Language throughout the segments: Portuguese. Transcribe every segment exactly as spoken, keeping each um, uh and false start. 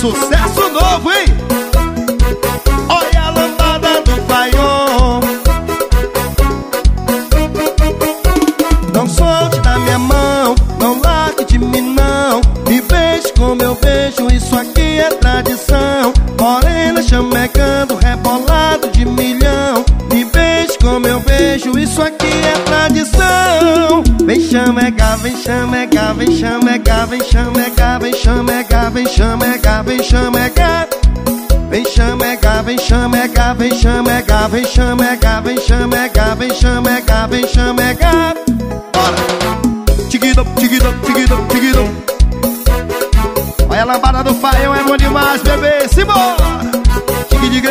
sucesso novo, hein? Olha a lambada do Paion. Não solte da minha mão, não largue de mim não. Me beije como eu beijo, isso aqui é tradição. Morena chamecando, rebolado de milhão. Me beije como eu beijo, isso aqui é tradição. Vem chamegar, vem chamegar, vem chamegar, vem chamegar, vem chamegar, vem chamegar, vem chamegar. Vem chamegar, vem chamegar, vem chamegar, vem chamegar, vem chamegar, vem chamegar, vem chamegar. Bora! Tiguidum, tiguidum, tiguidum, tiguidum. Olha a lambada do Paion, é bom demais, bebê. Simbora! Tiguidiga.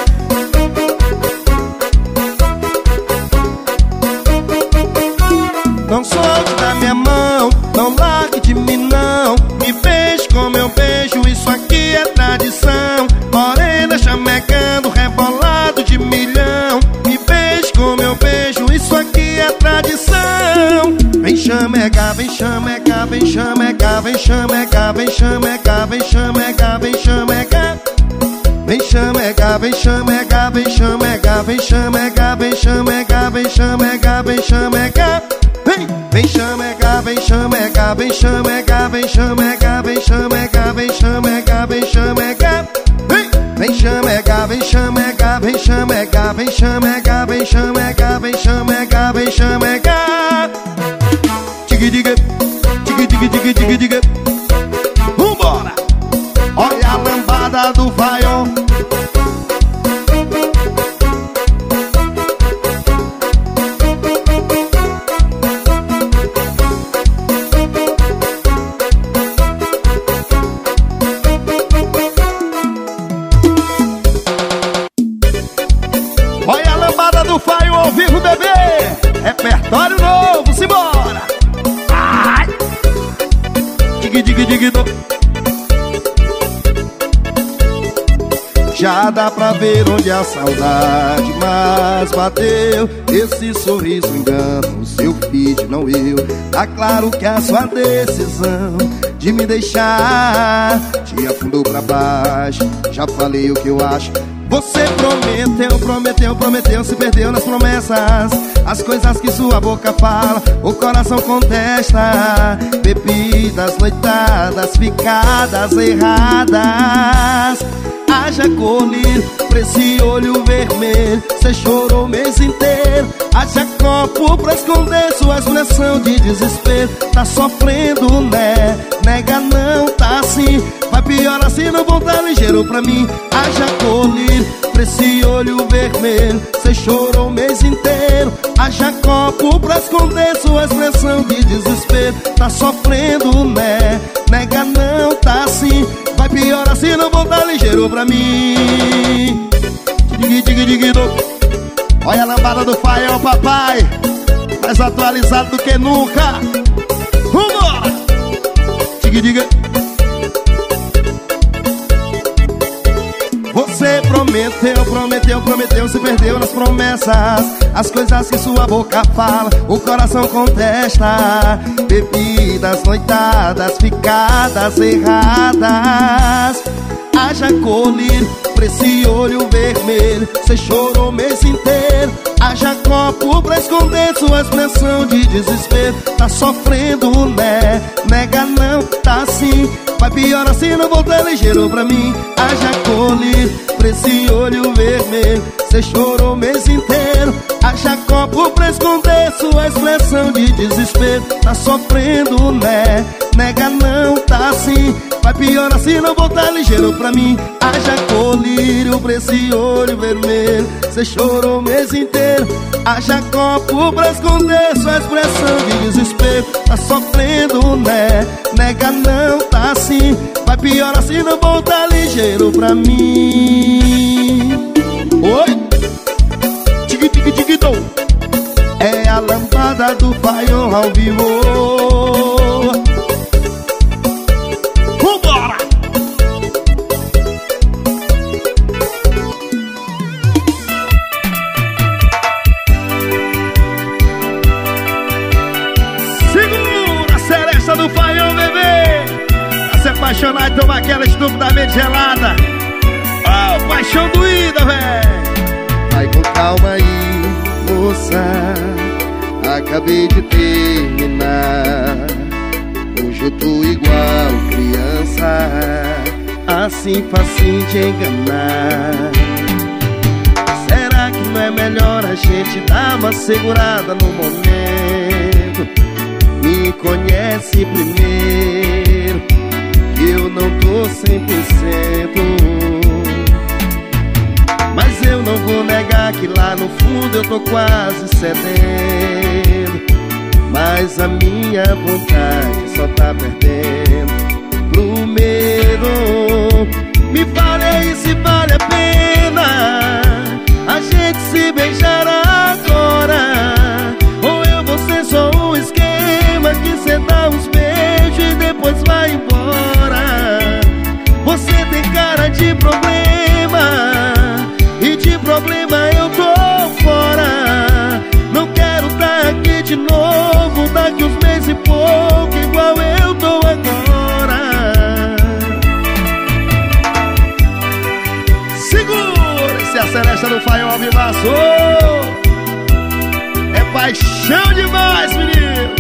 Não solte da minha mão, não largue de mim não. Me beije como eu beijo, isso aqui é tradição. Morena chamecando, rebolado de milhão. Me beije como eu beijo, isso aqui é tradição. Vem chamegar, vem chamegar, vem chamegar, vem chamegar, vem chamegar, vem chamegar, vem chamegar. Vem chamegar, vem chamegar, vem chamegar, vem chamegar, vem chamegar, vem chamegar, vem chamegar. Vem, vem chamegar, vem chamegar, vem chamegar, vem chamegar, vem chamegar, vem chamegar, vem chamegar. Vem, vem chamegar, vem chamegar, vem chamegar, vem chamegar, vem chamegar, vem chamegar, vem chamegar. Tigidiga, tigidiga, tigidiga, tigidiga. Vambora! Olha a lambada do Paion. Olha a lambada do Paion ao vivo, bebê. Repertório novo, simbora. Ai. Dig, dig, dig, do. Já dá pra ver onde a saudade mais bateu. Esse sorriso engana o seu filho, não eu. Tá claro que a sua decisão de me deixar te afundou pra baixo. Já falei o que eu acho. Você prometeu, prometeu, prometeu, se perdeu nas promessas. As coisas que sua boca fala, o coração contesta. Bebidas, noitadas, ficadas erradas. Haja colírio pra esse olho vermelho. Cê chorou o mês inteiro. Haja copo pra esconder sua expressão de desespero. Tá sofrendo, né? Nega não, tá assim. Vai piorar se não voltar ligeiro pra mim. Haja colírio pra esse olho vermelho. Cê chorou o mês inteiro. Haja copo pra esconder sua expressão de desespero. Tá sofrendo, né? Nega não, tá assim. Vai piorar se não voltar ligeiro pra mim. Dig, dig, dig, do. Olha a lambada do Paion, papai. Mais atualizado do que nunca. Vambora! Dig, dig. Você prometeu, prometeu, prometeu, se perdeu nas promessas. As coisas que sua boca fala, o coração contesta. Bebidas, noitadas, ficadas erradas. Haja colírio pra esse olho vermelho. Cê chorou o mês inteiro. Haja copo pra esconder sua expressão de desespero. Tá sofrendo, né? Nega não, tá assim. Vai piorar se não voltar ligeiro pra mim. Haja colírio pra esse olho vermelho. Cê chorou o mês inteiro. Haja copo pra esconder sua expressão de desespero. Tá sofrendo, né? Nega não, tá assim. Vai piorar se não voltar ligeiro pra mim. Haja colírio pra esse olho vermelho. Cê chorou o mês inteiro. Haja copo pra esconder sua expressão de desespero. Tá sofrendo, né? Nega não, tá assim. Vai piorar se não voltar ligeiro pra mim. Oi? Tig, tig, tig, dom. É a lambada do Paion ao vivo. Vambora! Segura a seresta do Paion, bebê. A apaixonado e tomar aquela estupidamente gelada. Oh, paixão doída, velho. Vai com calma aí, moça, acabei de terminar. Hoje eu tô igual criança, assim facinho de enganar. Será que não é melhor a gente dar uma segurada no momento? Me conhece primeiro, que eu não tô cem por cento. Mas eu não vou negar que lá no fundo eu tô quase cedendo. Mas a minha vontade só tá perdendo pro medo. Me fale aí se vale a pena a gente se beijar agora, ou eu vou ser só um esquema que cê dá uns beijos e depois vai embora. Você tem cara de problema, e de problema eu tô fora. Não quero tá aqui de novo daqui uns meses e pouco, igual eu tô agora. Segura esse a Celeste do Faiol ao vivaço. É paixão demais, menino.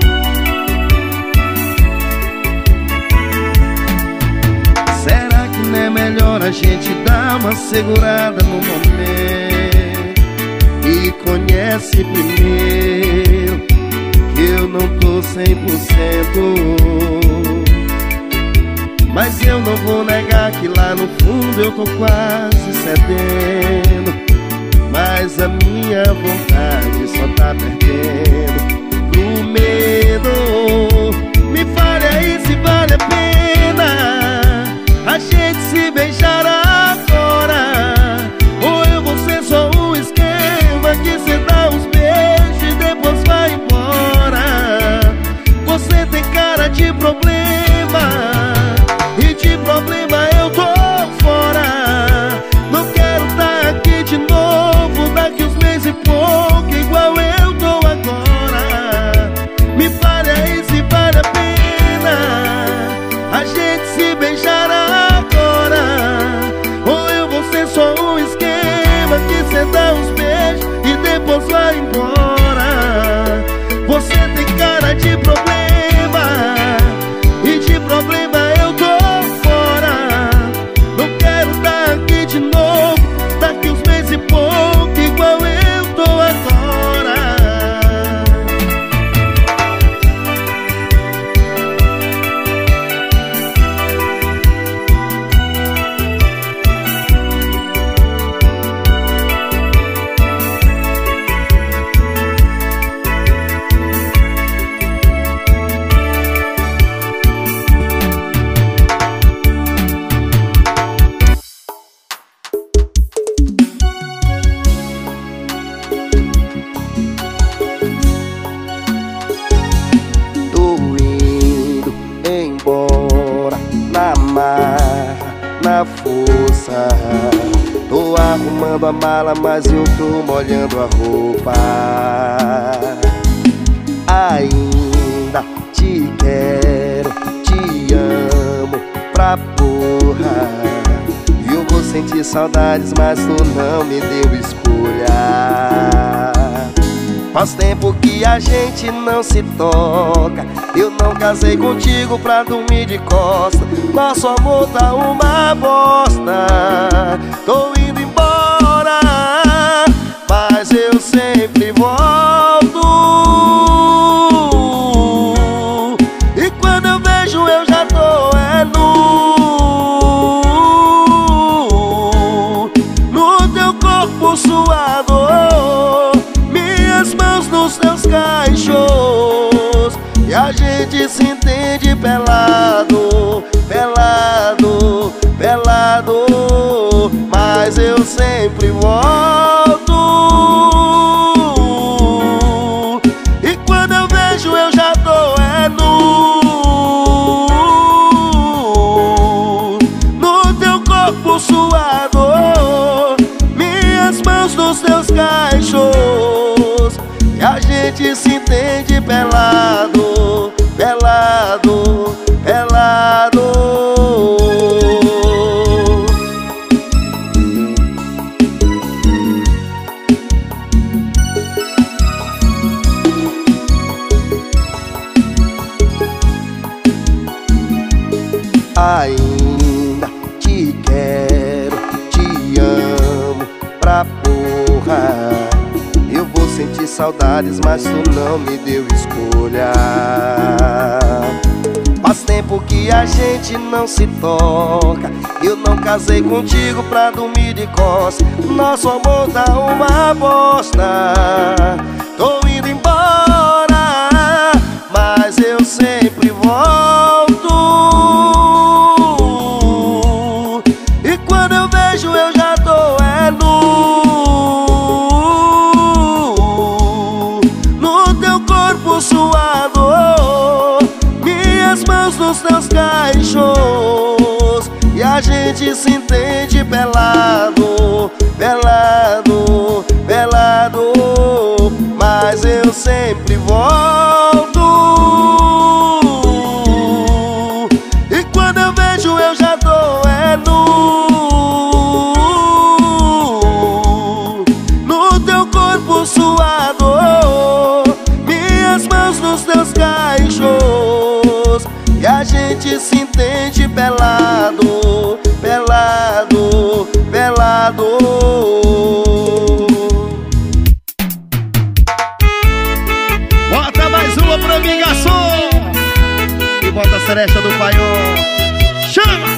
Será que não é melhor a gente dar uma segurada no momento? E conhece primeiro, que eu não tô cem por cento. Mas eu não vou negar que lá no fundo eu tô quase cedendo. Mas a minha vontade só tá perdendo pro medo. Me fale aí se vale a pena a gente se beijar agora, ou eu vou ser só um esquema que cê dá uns beijos e depois vai embora. Você tem cara de problema, e de problema eu tô fora. Não quero tá aqui de novo daqui uns meses e pouco, igual eu tô agora. Me fale aí se vale a pena a gente se beijar agora, ou eu vou ser só um esquema que cê dá uns beijos e depois vai embora. Você tem cara de problema, e de problema eu tô fora. Não quero tá aqui de novo daqui uns meses e pouco, igual eu tô agora. Tô indo embora na marra, na força. Tô arrumando a mala, mas eu tô molhando a roupa. Ainda te quero, te amo pra porra. E eu vou sentir saudades, mas tu não me deu escolha. Faz tempo que a gente não se toca. Eu não casei contigo pra dormir de costa. Nosso amor tá uma bosta. Tô indo embora, mas eu sempre volto. E quando eu vejo eu já tô é nu, no teu corpo suado, minhas mãos nos teus cachos. E a gente se entende pelado, pelado, pelado. Mas eu sempre volto. E quando eu vejo eu já tô é nu, no teu corpo suado, minhas mãos nos teus cachos. E a gente se entende pelado, pelado, pelado. saudades, mas tu não me deu escolha. Faz tempo que a gente não se toca. Eu não casei contigo pra dormir de costas. Nosso amor tá uma bosta. Tô indo embora, mas eu sempre volto. E quando eu vejo eu já tô é nu, no teu corpo suado, minhas mãos nos teus caixões. E a gente se entende pelado, pelado, pelado, mas eu sempre volto. E quando eu vejo eu já tô é nu, no teu corpo suado, minhas mãos nos teus caixões. E a gente se entende pelado, pelado, pelado. Bota mais uma pra mim, garçom. E bota a cereja do paiol. Chama!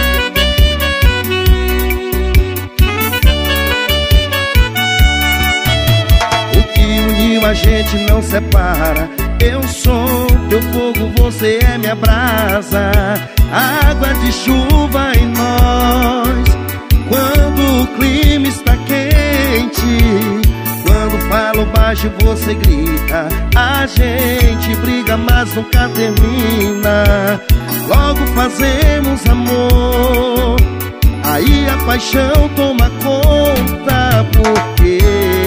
O que uniu a gente não separa. Eu sou teu fogo, você é minha brasa. Água de chuva em nós. Quando o clima está quente, quando falo baixo você grita. A gente briga, mas nunca termina. Logo fazemos amor, aí a paixão toma conta. Porque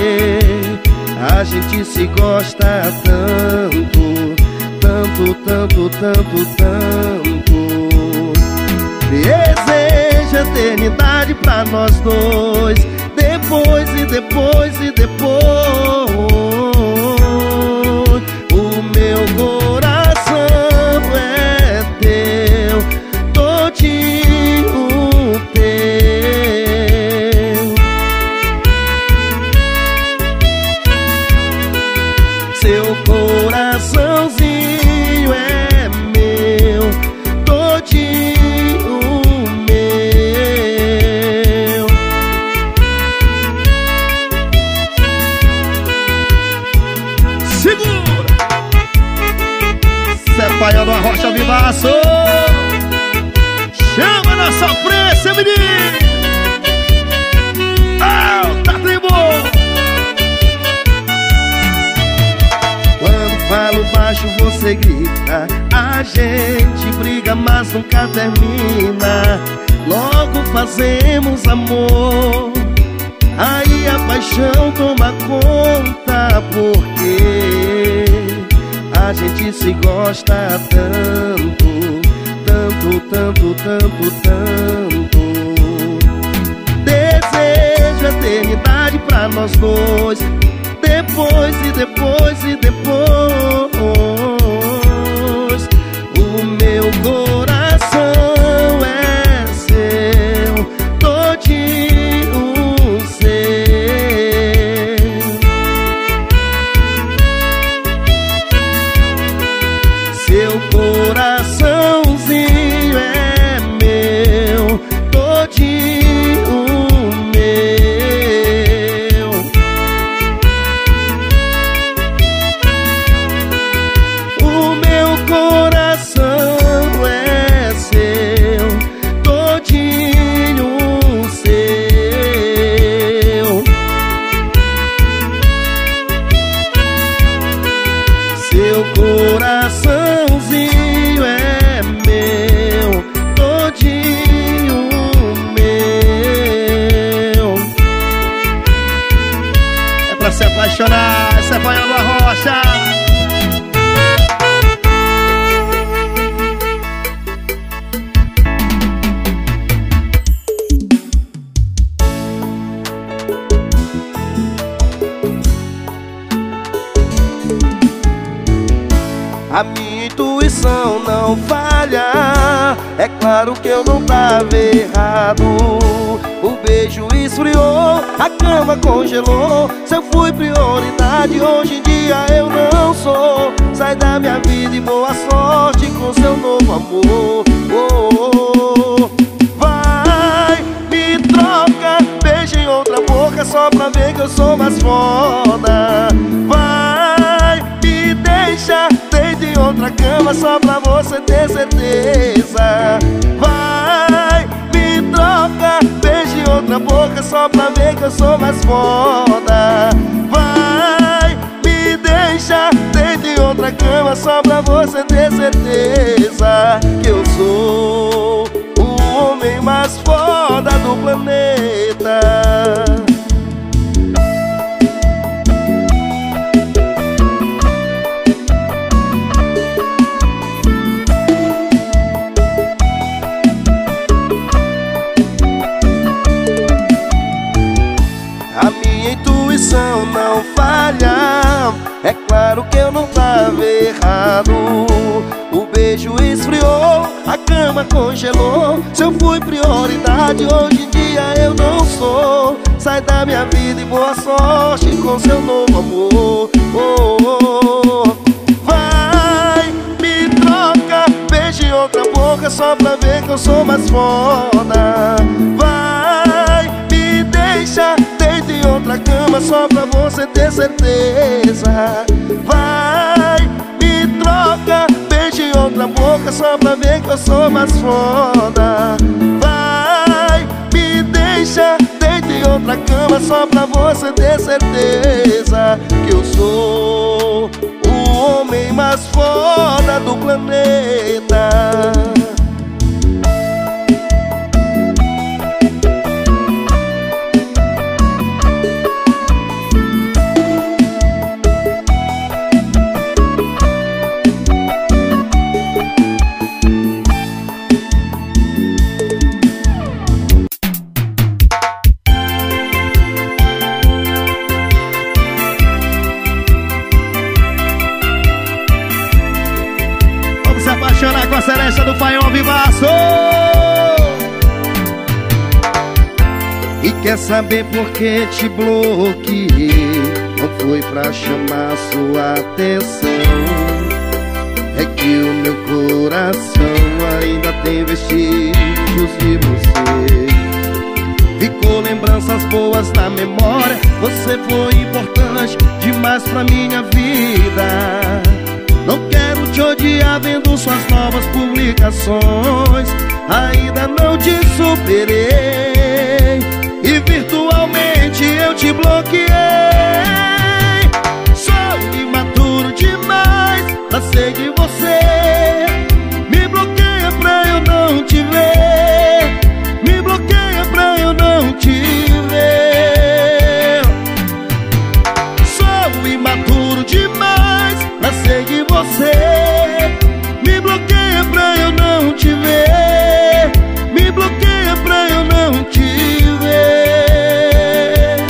a gente se gosta tanto, tanto, tanto, tanto, tanto. Deseja eternidade pra nós dois. Depois e depois e depois, o meu coração é teu, todinho teu. Seu coraçãozinho é meu, todinho meu. Segura! Cê é paiol do Arrocha Vivaço. Chama na sofrência, menino. Alta tribo. Quando falo baixo você grita. A gente briga, mas nunca termina. Logo fazemos amor, aí a paixão toma conta. Porque a gente se gosta tanto, tanto, tanto, tanto, tanto. Desejo eternidade pra nós dois. Depois e depois e depois, o meu coração é seu, todinho seu. Seu coraçãozinho é meu, todinho meu. O meu coração é seu, todinho seu. Seu coraçãozinho é meu, todinho meu. É pra se apaixonar, essa é paiol do Arrocha. A minha intuição não falha. É claro que eu não tava errado. O beijo, isso esfriou, a cama congelou. Se eu fui prioridade, hoje em dia eu não sou. Sai da minha vida e boa sorte com seu novo amor. Oh, oh, oh. Vai, me troca, beija em outra boca só pra ver que eu sou mais foda. Vai, me deixa, deita em outra cama só pra você ter certeza. Vai, me troca, beija em outra boca só pra ver que eu sou mais foda. Vai, me deixa, deita em outra cama só pra você ter certeza que eu sou o homem mais foda do planeta. Não falha, é claro que eu não tava errado. O beijo esfriou, a cama congelou. Se eu fui prioridade, hoje em dia eu não sou. Sai da minha vida e boa sorte com seu novo amor. Oh, oh, oh. Vai, me troca, beija em outra boca só pra ver que eu sou mais foda. Vai, me deixa, deita em outra cama só pra você ter certeza. Vai, me troca, beija em outra boca só pra ver que eu sou mais foda. Vai, me deixa, deita em outra cama só pra você ter certeza que eu sou o homem mais foda do planeta. Com a Celeste do Paião Vivaço. E quer saber por que te bloqueei? Não foi pra chamar sua atenção, é que o meu coração ainda tem vestígios de você. Ficou lembranças boas na memória. Você foi importante demais pra minha vida. Não quero te odiar vendo suas novas publicações. Ainda não te superei e virtualmente eu te bloqueei. Sou imaturo demais pra seguir você. Me bloqueia pra eu não te ver. Me bloqueia pra eu não te ver. Sou imaturo demais pra seguir você. Me bloqueia pra eu não te ver. Me bloqueia pra eu não te ver.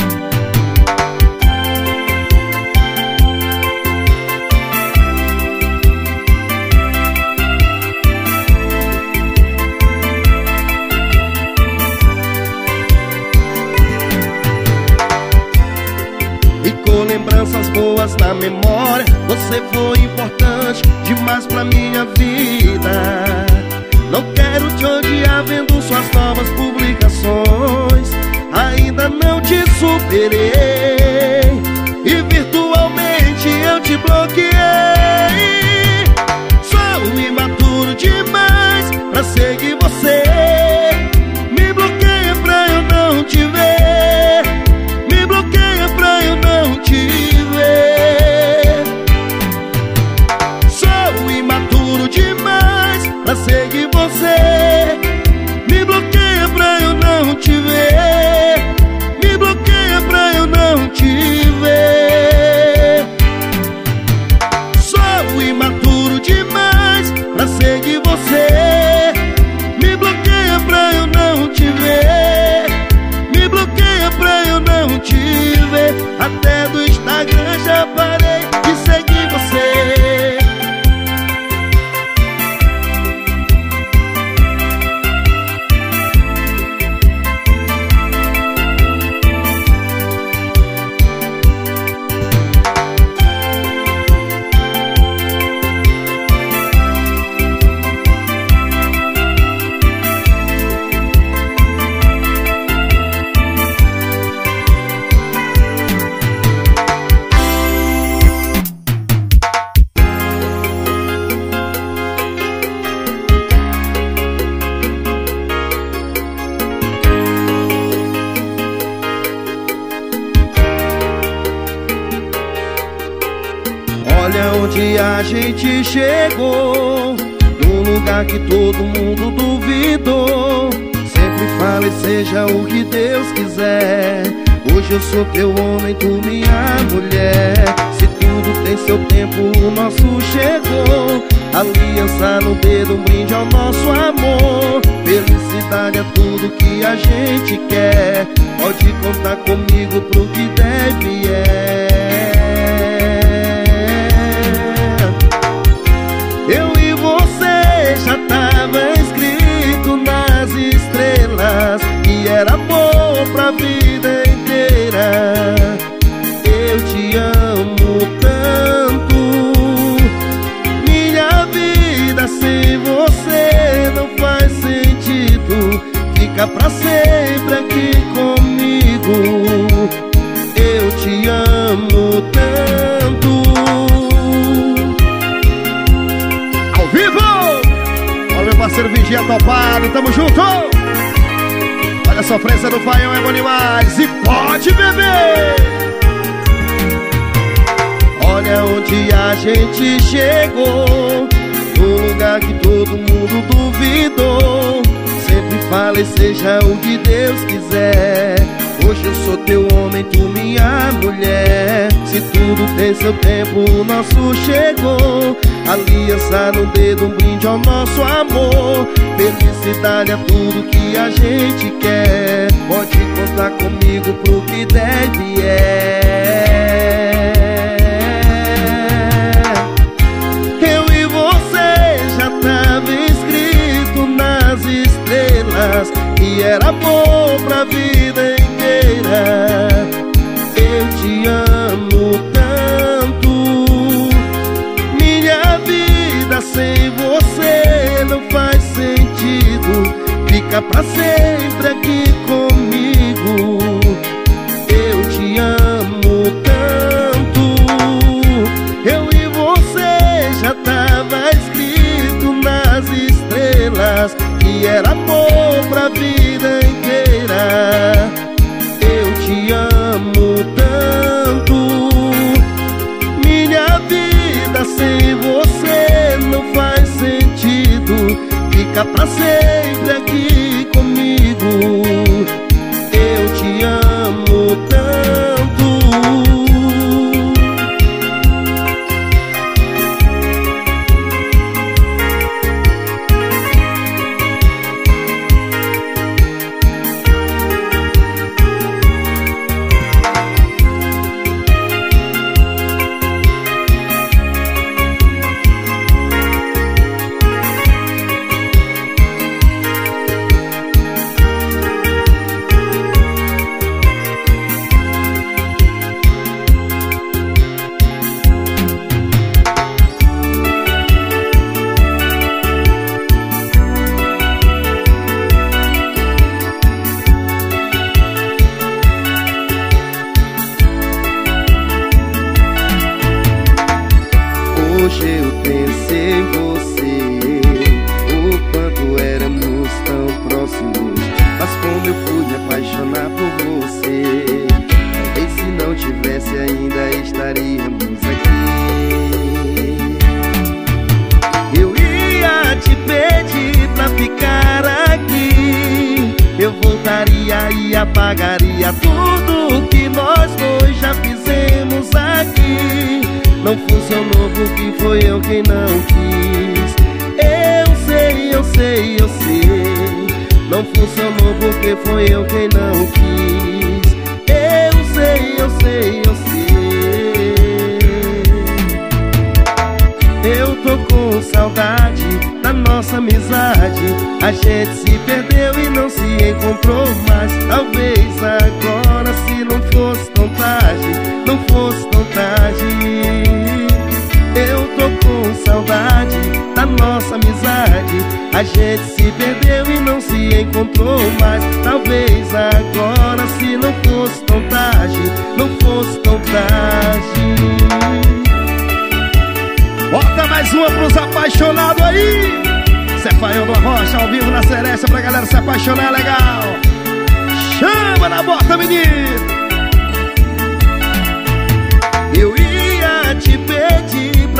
Ficou lembranças boas na memória. Você foi importante demais pra minha vida. Não quero te odiar vendo suas novas publicações. Ainda não te superei e virtualmente eu te bloqueei. Sou imaturo demais pra seguir você. Me bloqueia pra eu não te ver. Me bloqueia pra eu não te ver. Sou imaturo demais pra seguir você. Me bloqueia pra eu não te ver. Me bloqueia pra eu não te ver. Olha onde a gente chegou, num lugar que todo mundo duvidou. Sempre fale, seja o que Deus quiser. Hoje eu sou teu homem, tu minha mulher. Se tudo tem seu tempo, o nosso chegou. Aliança no dedo, um brinde ao nosso amor. Felicidade é tudo que a gente quer. Pode contar comigo pro que deve é. Eu e você já tava escrito nas estrelas que era amor pra vida inteira. Eu te amo tanto, minha vida sem você não faz sentido. Fica pra sempre aqui comigo. Eu te amo tanto. Ao vivo! Olha meu parceiro Vigia topado, tamo junto! Olha a sofrência do Paião, é bom demais. E pode beber! Olha onde a gente chegou, num lugar que todo mundo duvidou. Sempre fale, seja o que Deus quiser. Hoje eu sou teu homem, tu minha mulher. Se tudo tem seu tempo, o nosso chegou. Aliança no dedo, um brinde ao nosso amor. Felicidade é tudo que a gente quer. Pode contar comigo pro que deve é. Eu e você já tava escrito nas estrelas que era amor pra vida inteira. Eu te amo tanto, minha vida sem você não faz sentido. Fica pra sempre aqui comigo. Eu te amo tanto. Eu e você já tava escrito nas estrelas que era amor pra vida inteira. Eu te amo tanto, minha vida sem você não faz sentido. Fica pra sempre aqui comigo. Eu te amo tanto. Hoje eu pensei em você, o quanto éramos tão próximos. Mas como eu fui me apaixonar por você, talvez se não tivesse ainda estaríamos aqui. Eu ia te pedir pra ficar aqui. Eu voltaria e apagaria tudo que nós dois já fizemos aqui. Não funcionou porque foi eu quem não quis. Eu sei, eu sei, eu sei. Não funcionou porque foi eu quem não quis. Eu sei, eu sei, eu sei. Eu tô com saudade da nossa amizade. A gente se perdeu e não se encontrou mais. Talvez agora, se não fosse tão tarde, não fosse tão tarde. Eu tô com saudade da nossa amizade. A gente se perdeu e não se encontrou mais. Talvez agora, se não fosse tão tarde, não fosse tão tarde. Bota mais uma pros apaixonados aí. Zé Paião do Arrocha, ao vivo na Seresta, pra galera se apaixonar legal. Chama na bota, menino. Eu ia te pedir pra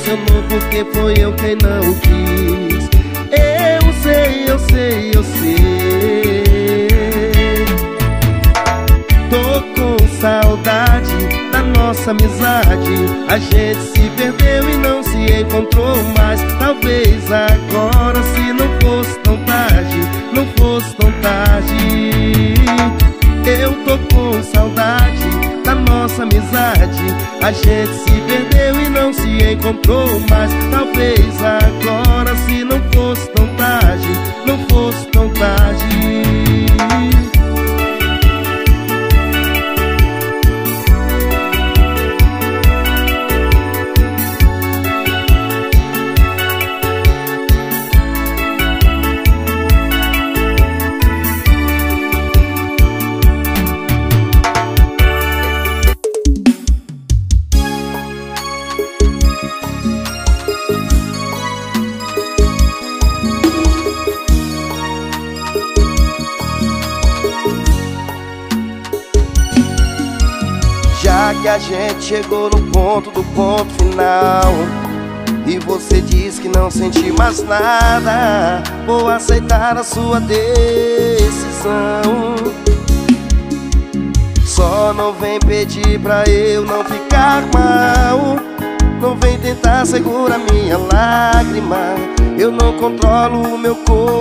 decepcionou porque foi eu quem não quis. Eu sei, eu sei, eu sei. Tô com saudade da nossa amizade. A gente se perdeu e não se encontrou mais. Talvez agora, se não fosse tão tarde, não fosse tão tarde. Eu tô com saudade da nossa amizade. A gente se perdeu e não se encontrou mais. Talvez agora, se não fosse tão tarde, não fosse tão tarde. Já que a gente chegou no ponto do ponto final e você diz que não sente mais nada, vou aceitar a sua decisão. Só não vem pedir pra eu não ficar mal, não vem tentar segurar minha lágrima. Eu não controlo o meu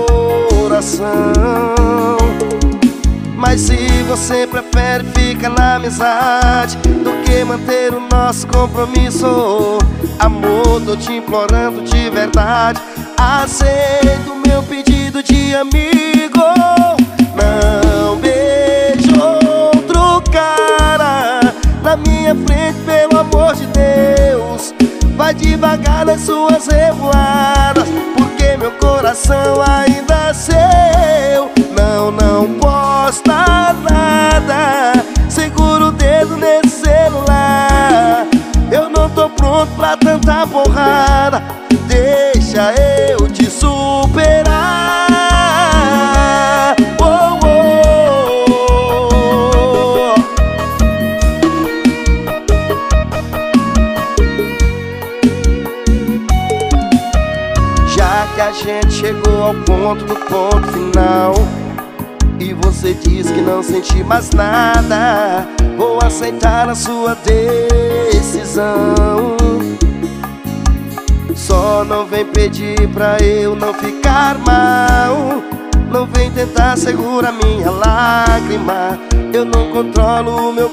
coração. Mas se você prefere ficar na amizade do que manter o nosso compromisso, amor, tô te implorando de verdade, aceita o meu pedido de amigo. Não beije outro cara na minha frente, pelo amor de Deus. Vai devagar nas suas revoadas, porque meu coração ainda é seu. Não, não posta nada, segura o dedo nesse celular. Eu não tô pronto pra tanta porrada, deixa eu te superar. Oh, oh, oh. Já que a gente chegou ao ponto do ponto final e você diz que não sente mais nada, vou aceitar a sua decisão. Só não vem pedir pra eu não ficar mal, não vem tentar segurar minha lágrima. Eu não controlo o meu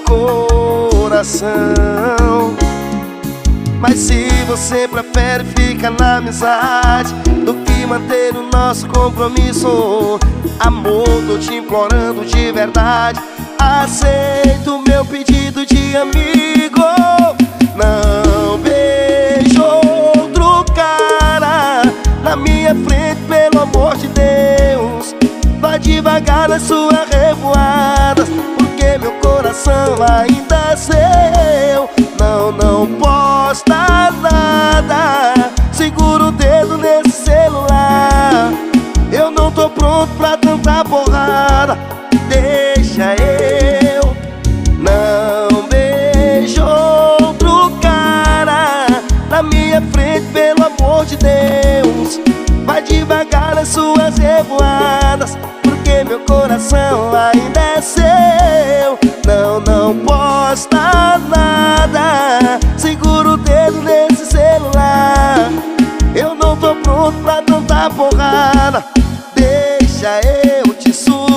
coração. Mas se você prefere ficar na amizade do que manter o nosso compromisso, amor, tô te implorando de verdade, aceita o meu pedido de amigo. Não beije outro cara na minha frente, pelo amor de Deus. Vai devagar nas suas revoadas, porque meu coração ainda é seu. Não, não posta nada, segura o dedo nesse celular. Eu não tô pronto pra tanta porrada, deixa eu. Não beijo outro cara na minha frente, pelo amor de Deus. Vai devagar nas suas revoadas, porque meu coração ainda é seu. Não, não posta nada, segura o dedo nesse celular. Eu não tô pronto pra tanta porrada, deixa eu te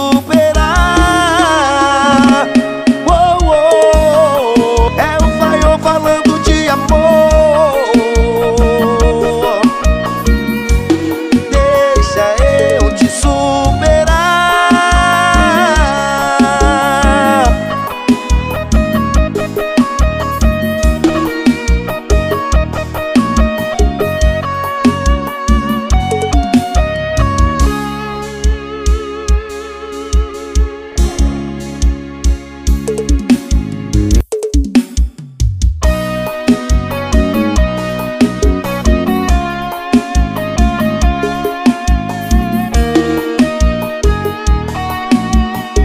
superar. Oh, oh, oh. É o Faião falando de amor. Deixa eu te superar.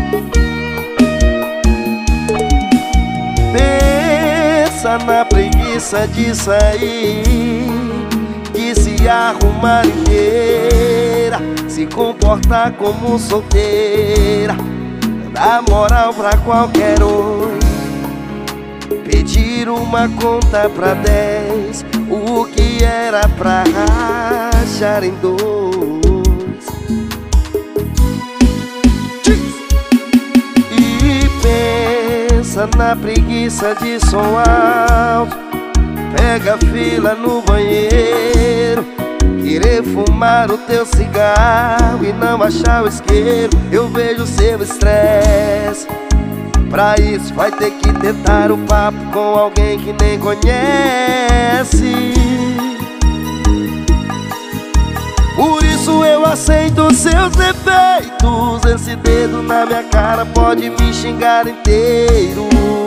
Na preguiça preguiça de sair, de se arrumar inteira, se comportar como solteira, dar moral pra qualquer oi, pedir uma conta pra dez, o que era pra rachar em dois. E pensa na preguiça de som alto, pega a fila no banheiro, querer fumar o teu cigarro e não achar o isqueiro. Eu vejo seu estresse, pra isso vai ter que tentar o papo com alguém que nem conhece. Por isso eu aceito seus defeitos, esse dedo na minha cara pode me xingar inteiro.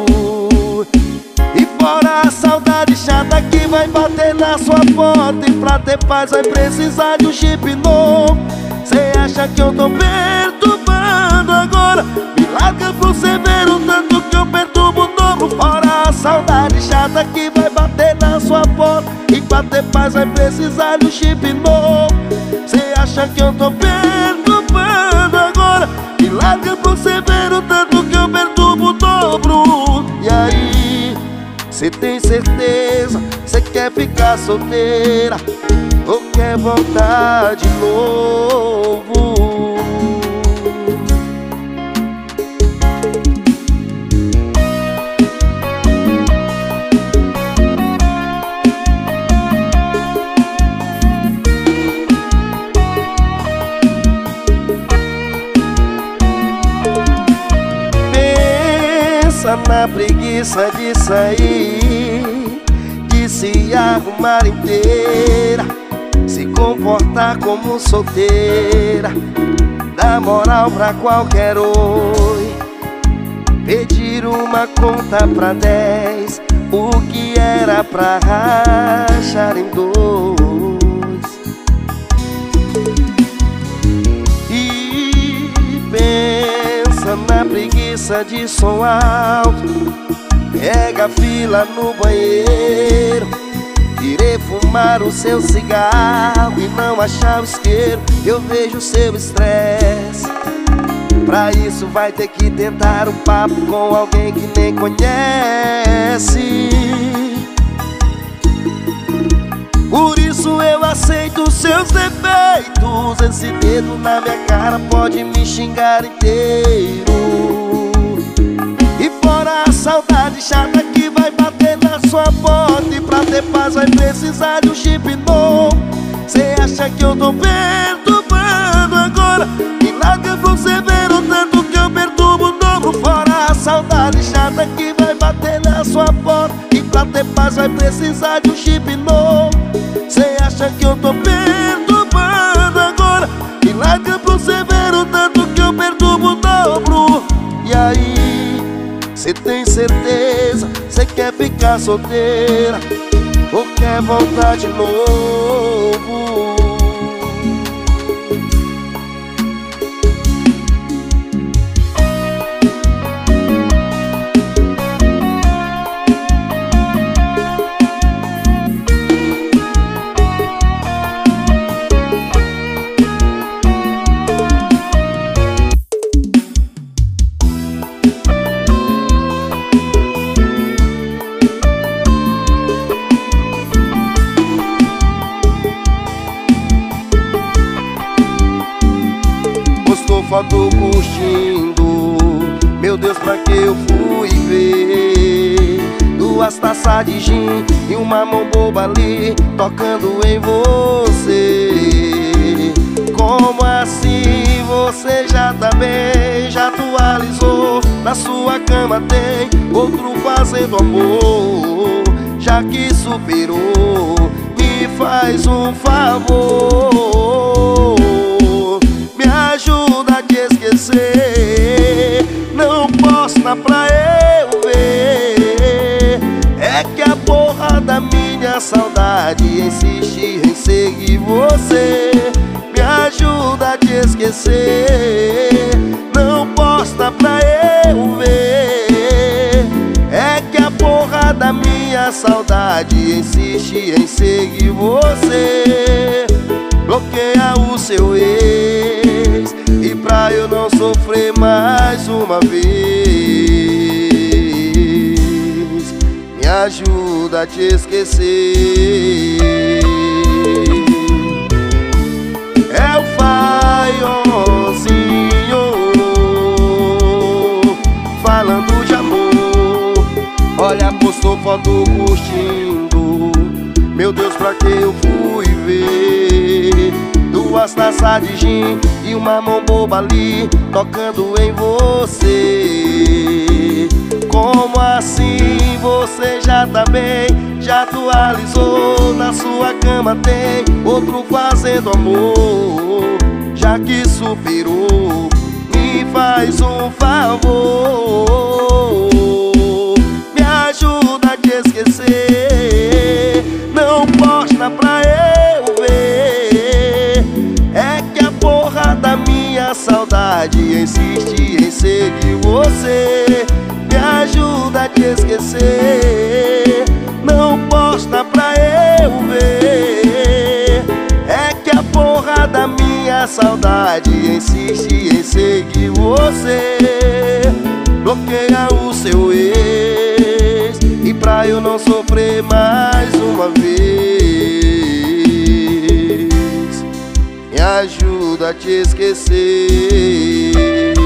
E fora a saudade chata que vai bater na sua porta, e pra ter paz vai precisar de um chip novo. Cê acha que eu tô perturbando agora? Me larga pra você ver o tanto que eu perturbo o dobro. Fora a saudade chata que vai bater na sua porta, e pra ter paz vai precisar de um chip novo. Cê acha que eu tô perturbando agora? Me larga pra você ver o tanto que eu perturbo o dobro. E aí, cê tem certeza, cê quer ficar solteira ou quer voltar de novo? Pensa na preguiça de sair, de se arrumar inteira, se comportar como solteira, dar moral pra qualquer oi, pedir uma conta pra dez, o que era pra rachar em dois. E pensa na preguiça de som alto, pega a fila no banheiro, querer fumar o seu cigarro e não achar o isqueiro. Eu vejo seu estresse, pra isso vai ter que tentar um papo com alguém que nem conhece. Por isso eu aceito seus defeitos, esse dedo na minha cara pode me xingar inteiro. E fora a saudade chata que vai bater na sua porta, e pra ter paz vai precisar de um chip novo. Cê acha que eu tô perturbando agora? Me larga pra você ver o tanto que eu perturbo o dobro. Fora a saudade chata que vai bater na sua porta, e pra ter paz vai precisar de um chip novo. Cê acha que eu tô perturbando agora? Me larga pra você ver o tanto que eu perturbo o dobro. E aí, cê tem certeza, cê quer ficar solteira ou quer voltar de novo? Foto curtindo, meu Deus, pra que eu fui ver? Duas taças de gin e uma mão boba ali tocando em você. Como assim você já tá bem, já atualizou? Na sua cama tem outro fazendo amor. Já que superou, me faz um favor, me ajuda a te esquecer. Não posta pra eu ver, é que a porra da minha saudade insiste em seguir você. Me ajuda a te esquecer, não posta pra eu ver, é que a porra da da minha saudade insiste em seguir você. Bloqueia o seu ex e pra eu não sofrer mais uma vez, me ajuda a te esquecer. É o Faionzinho falando de amor. Olha, postou foto curtindo. Meu Deus, pra que eu fui ver? Duas taças de gin e uma mão boba ali tocando em você. Como assim você já tá bem? Já atualizou, na sua cama tem outro fazendo amor. Já que superou, me faz um favor, me ajuda a te esquecer. Não posta pra eu ver. É que a porra da minha saudade insiste em seguir você. Me ajuda a te esquecer. Não posta pra eu ver. É que a porra da minha saudade insiste em seguir você. Bloqueia o seu ex e pra eu não sofrer mais uma vez, me ajuda a te esquecer.